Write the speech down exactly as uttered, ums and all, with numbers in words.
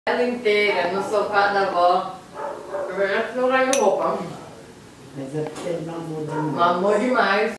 Ela inteira no sofá da avó. Eu não ganho roupa. Mas é porque ele mamou demais. Mamou demais.